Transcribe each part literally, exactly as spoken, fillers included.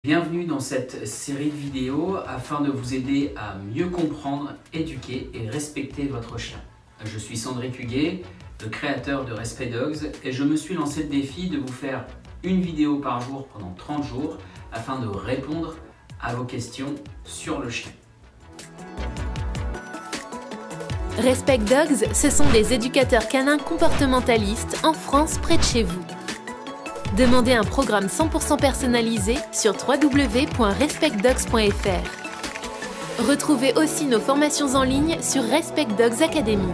Bienvenue dans cette série de vidéos afin de vous aider à mieux comprendre, éduquer et respecter votre chien. Je suis Cendric Huguet, le créateur de Respect Dogs, et je me suis lancé le défi de vous faire une vidéo par jour pendant trente jours afin de répondre à vos questions sur le chien. Respect Dogs, ce sont des éducateurs canins comportementalistes en France près de chez vous. Demandez un programme cent pour cent personnalisé sur w w w point respect dogs point f r. Retrouvez aussi nos formations en ligne sur Respect Dogs Academy.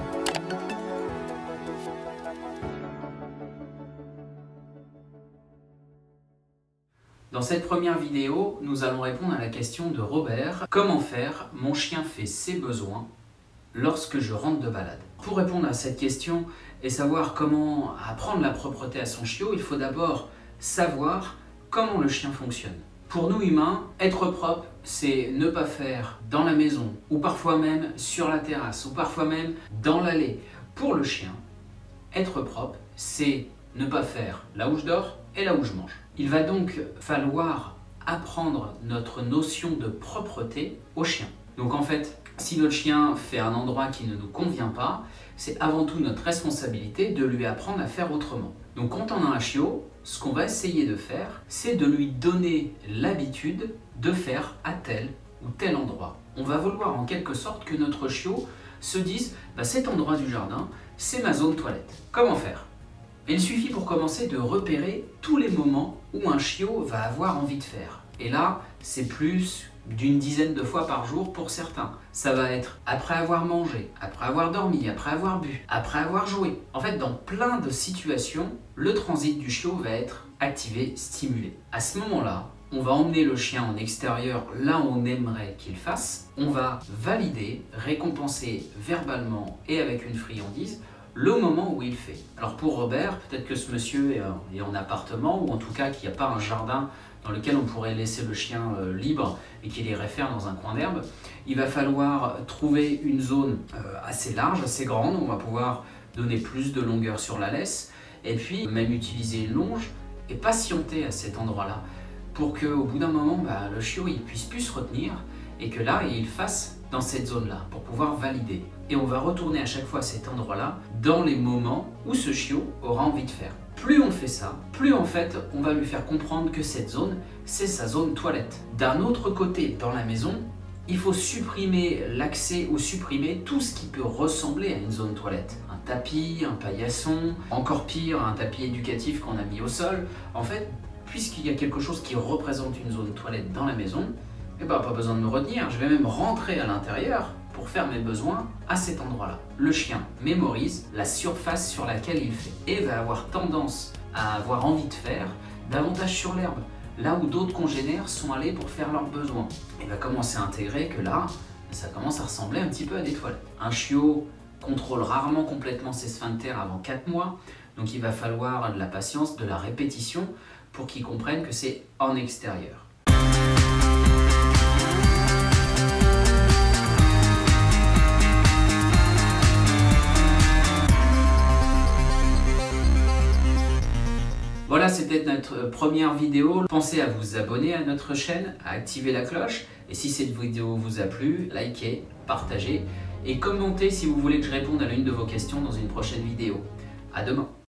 Dans cette première vidéo, nous allons répondre à la question de Robert. Comment faire? Mon chien fait ses besoins lorsque je rentre de balade. Pour répondre à cette question et savoir comment apprendre la propreté à son chiot, il faut d'abord savoir comment le chien fonctionne. Pour nous humains, être propre, c'est ne pas faire dans la maison, ou parfois même sur la terrasse, ou parfois même dans l'allée. Pour le chien, être propre, c'est ne pas faire là où je dors et là où je mange. Il va donc falloir apprendre notre notion de propreté au chien. Donc en fait, si notre chien fait un endroit qui ne nous convient pas, c'est avant tout notre responsabilité de lui apprendre à faire autrement. Donc quand on a un chiot, ce qu'on va essayer de faire, c'est de lui donner l'habitude de faire à tel ou tel endroit. On va vouloir en quelque sorte que notre chiot se dise bah, cet endroit du jardin, c'est ma zone toilette. Comment faire? Il suffit pour commencer de repérer tous les moments où un chiot va avoir envie de faire. Et là, c'est plus d'une dizaine de fois par jour pour certains. Ça va être après avoir mangé, après avoir dormi, après avoir bu, après avoir joué. En fait, dans plein de situations, le transit du chiot va être activé, stimulé. À ce moment-là, on va emmener le chien en extérieur là où on aimerait qu'il fasse. On va valider, récompenser verbalement et avec une friandise le moment où il fait. Alors pour Robert, peut-être que ce monsieur est en appartement ou en tout cas qu'il n'y a pas un jardin dans lequel on pourrait laisser le chien euh, libre et qu'il irait faire dans un coin d'herbe. Il va falloir trouver une zone euh, assez large, assez grande, où on va pouvoir donner plus de longueur sur la laisse et puis même utiliser une longe et patienter à cet endroit-là pour qu'au bout d'un moment, bah, le chiot il puisse plus se retenir et que là, il fasse dans cette zone-là pour pouvoir valider. Et on va retourner à chaque fois à cet endroit-là dans les moments où ce chiot aura envie de faire. Plus on fait ça, plus en fait on va lui faire comprendre que cette zone, c'est sa zone toilette. D'un autre côté, dans la maison, il faut supprimer l'accès ou supprimer tout ce qui peut ressembler à une zone toilette. Un tapis, un paillasson, encore pire, un tapis éducatif qu'on a mis au sol. En fait, puisqu'il y a quelque chose qui représente une zone toilette dans la maison, eh ben, pas besoin de me retenir, je vais même rentrer à l'intérieur pour faire mes besoins à cet endroit-là. Le chien mémorise la surface sur laquelle il fait et va avoir tendance à avoir envie de faire davantage sur l'herbe, là où d'autres congénères sont allés pour faire leurs besoins. Il va commencer à intégrer que là, ça commence à ressembler un petit peu à des toilettes. Un chiot contrôle rarement complètement ses sphincters avant quatre mois, donc il va falloir de la patience, de la répétition pour qu'il comprenne que c'est en extérieur. Voilà, c'était notre première vidéo. Pensez à vous abonner à notre chaîne, à activer la cloche. Et si cette vidéo vous a plu, likez, partagez et commentez si vous voulez que je réponde à l'une de vos questions dans une prochaine vidéo. À demain!